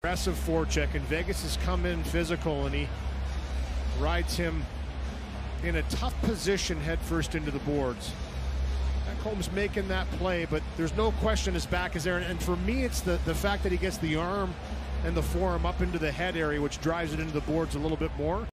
aggressive forecheck, and Vegas has come in physical, and he rides him in a tough position head first into the boards. Holmes making that play, but there's no question his back is there. And for me, it's the fact that he gets the arm and the forearm up into the head area, which drives it into the boards a little bit more.